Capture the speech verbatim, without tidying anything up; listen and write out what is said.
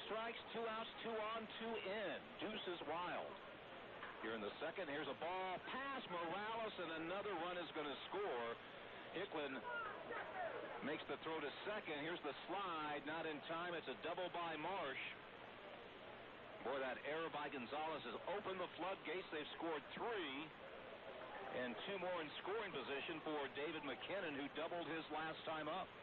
strikes, two outs, two on, two in. Deuces wild. Here in the second, here's a ball past Morales, and another run is going to score. Hicklin makes the throw to second. Here's the slide, not in time. It's a double by Marsh. Boy, that error by Gonzalez has opened the floodgates. They've scored three, and two more in scoring position for David McKinnon, who doubled his last time up.